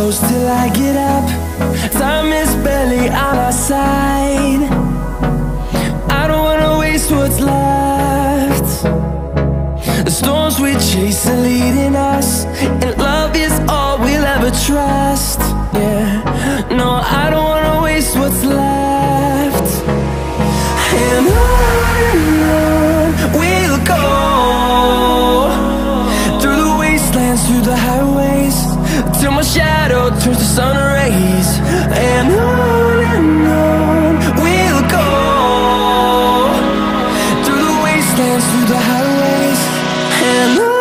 close till I get up. Time is barely on our side. I don't wanna waste what's left. The storms we chase are leading us, and love is all we'll ever trust. Yeah, no, I don't wanna waste what's left. And on we'll go, through the wastelands, through the highways, till my shadow turns to sun rays. And on we'll go, through the wastelands, through the highways, and on.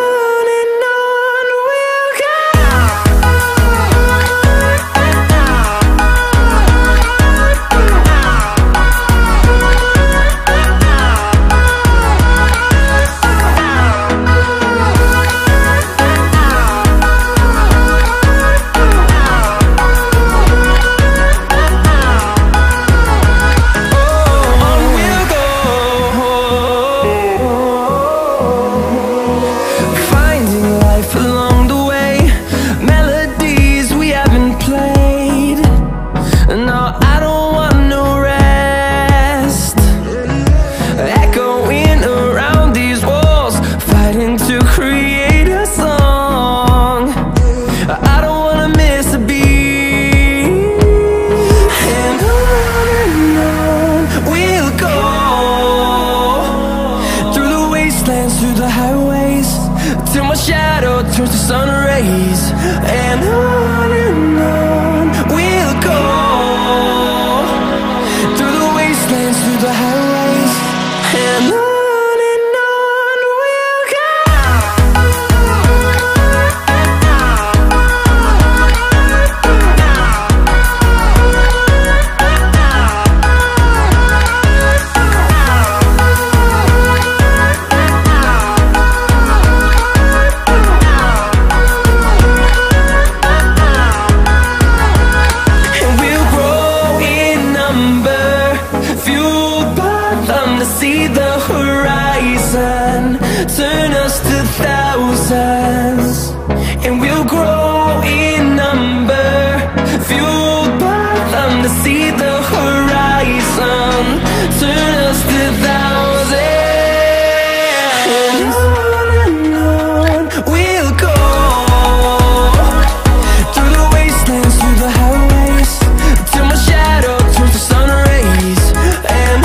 Through the highways, till my shadow turns to sun rays. And on we'll go, through the wastelands, through the highways, and on we'll go. See the horizon, turn us to thousands, and we'll grow in number, fueled by them. To see the horizon, turn us to thousands, and on we'll go, through the wastelands, through the highways, till my shadow turns to sun rays. And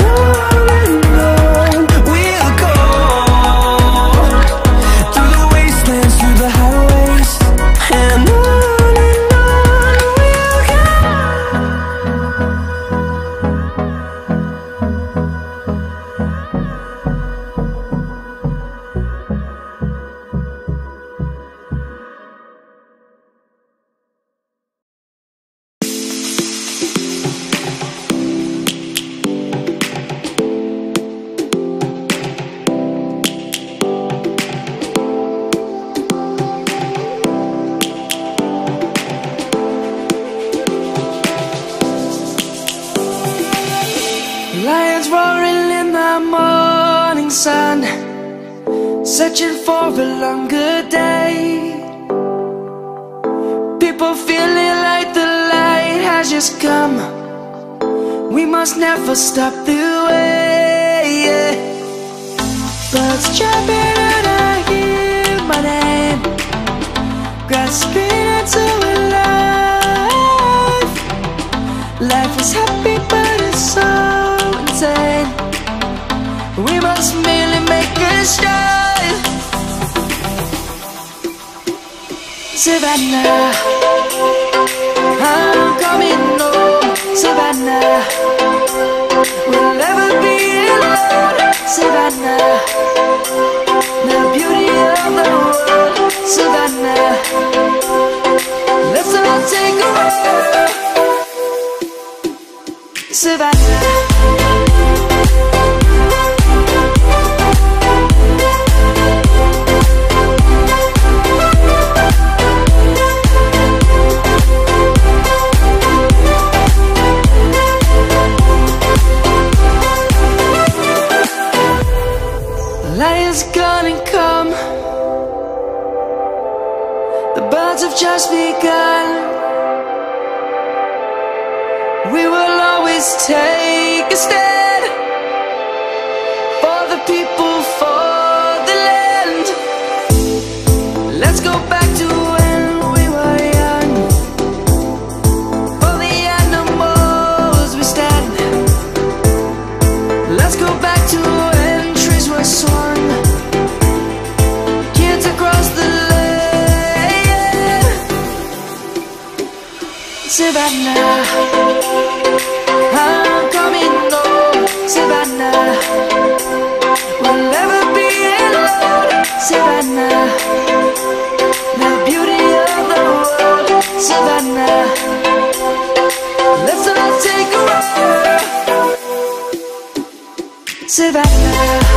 lions roaring in the morning sun, searching for a longer day. People feeling like the light has just come. We must never stop the way. Birds chirping and I hear my name, grasping into a life. Life is happy but it's so insane. We must merely make a start. Savannah, I'm coming home. Savannah, we'll never be alone. Savannah, the beauty of the world. Savannah, let's all take a walk. Savannah, lion's gonna come. The birds have just begun. always take a stand for the people, for the land. Let's go back to when we were young. For the animals we stand. Let's go back to when trees were swung. Kids across the land. Savannah, I'm coming home. Savannah, we'll never be alone. Savannah, the beauty of the world. Savannah, let's all take a ride. Savannah.